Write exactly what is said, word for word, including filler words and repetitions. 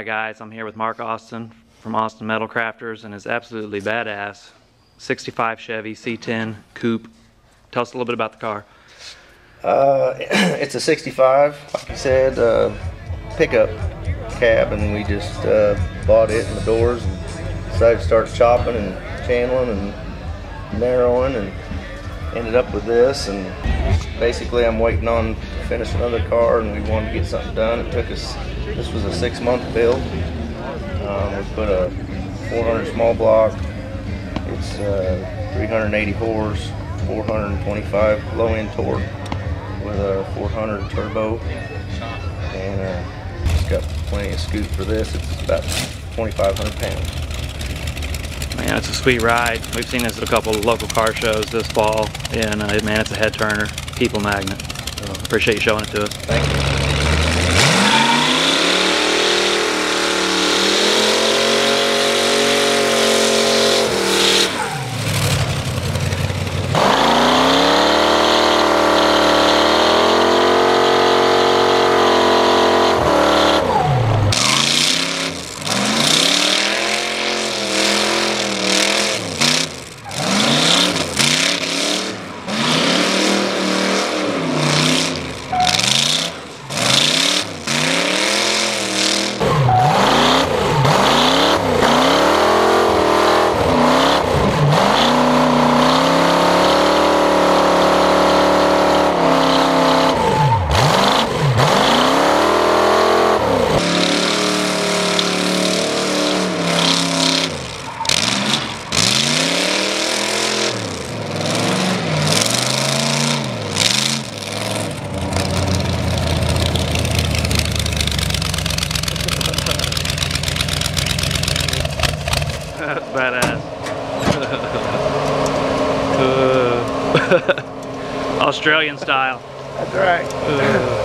Alright guys, I'm here with Mark Austin from Austin Metal Crafters and his absolutely badass sixty-five Chevy C ten Coupe. Tell us a little bit about the car. Uh, it's a sixty-five, like you said, uh, pickup cab, and we just uh, bought it and the doors and decided to start chopping and channeling and narrowing and ended up with this. And basically I'm waiting on to finish another car, and we wanted to get something done. It took us, this was a six month build. Um, we put a four hundred small block. It's uh, three hundred eighty horse, four hundred twenty-five low end torque with a four hundred turbo, and uh, it's got plenty of scoop for this. It's about twenty-five hundred pounds. Man, it's a sweet ride. We've seen this at a couple of local car shows this fall, and uh, man, it's a head turner, people magnet. So appreciate you showing it to us. Thank you. That's badass. uh, Australian style. That's right. Uh.